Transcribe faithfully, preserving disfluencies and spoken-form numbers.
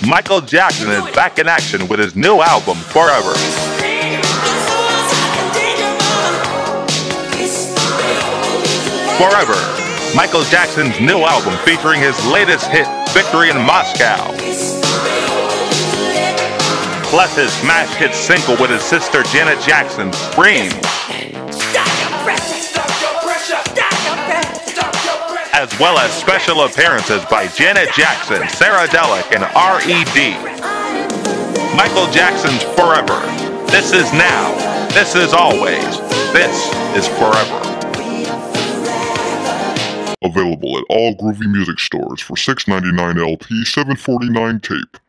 Michael Jackson is back in action with his new album, Forever. Forever, Michael Jackson's new album featuring his latest hit, Victory in Moscow. Plus his smash hit single with his sister Janet Jackson, Scream. As well as special appearances by Janet Jackson, Syradelic, and R E D Michael Jackson's Forever. This is now. This is always. This is forever. Available at all Groovy Music stores for six ninety-nine L P, seven forty-nine tape.